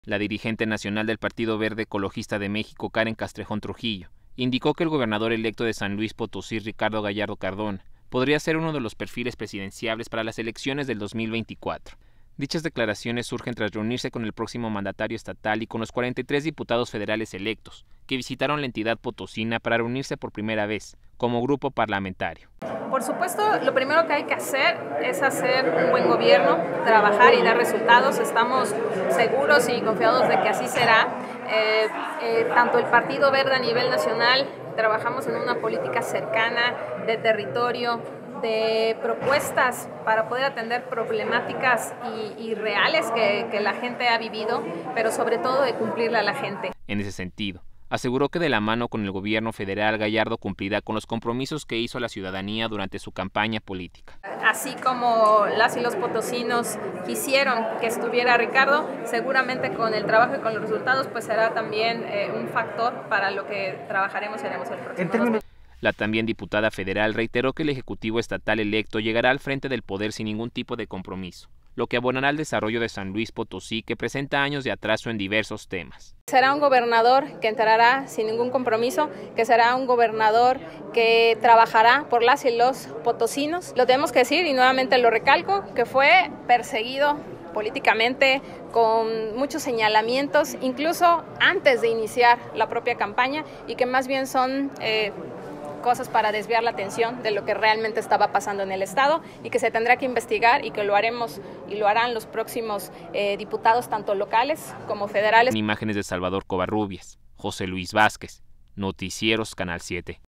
La dirigente nacional del Partido Verde Ecologista de México, Karen Castrejón Trujillo, indicó que el gobernador electo de San Luis Potosí, Ricardo Gallardo Cardona, podría ser uno de los perfiles presidenciables para las elecciones del 2024. Dichas declaraciones surgen tras reunirse con el próximo mandatario estatal y con los 43 diputados federales electos, que visitaron la entidad potosina para reunirse por primera vez, como grupo parlamentario. Por supuesto, lo primero que hay que hacer es hacer un buen gobierno, trabajar y dar resultados. Estamos seguros y confiados de que así será. Tanto el Partido Verde a nivel nacional, trabajamos en una política cercana, de territorio, de propuestas para poder atender problemáticas y reales que la gente ha vivido, pero sobre todo de cumplirle a la gente. En ese sentido, aseguró que de la mano con el gobierno federal, Gallardo cumplirá con los compromisos que hizo a la ciudadanía durante su campaña política. Así como las y los potosinos quisieron que estuviera Ricardo, seguramente con el trabajo y con los resultados pues será también un factor para lo que trabajaremos y haremos el próximo año. La también diputada federal reiteró que el Ejecutivo Estatal electo llegará al frente del poder sin ningún tipo de compromiso, lo que abonará al desarrollo de San Luis Potosí, que presenta años de atraso en diversos temas. Será un gobernador que entrará sin ningún compromiso, que será un gobernador que trabajará por las y los potosinos. Lo tenemos que decir y nuevamente lo recalco, que fue perseguido políticamente con muchos señalamientos, incluso antes de iniciar la propia campaña, y que más bien son cosas para desviar la atención de lo que realmente estaba pasando en el Estado y que se tendrá que investigar y que lo haremos y lo harán los próximos diputados tanto locales como federales. En imágenes de Salvador Covarrubias, José Luis Vázquez, Noticieros Canal 7.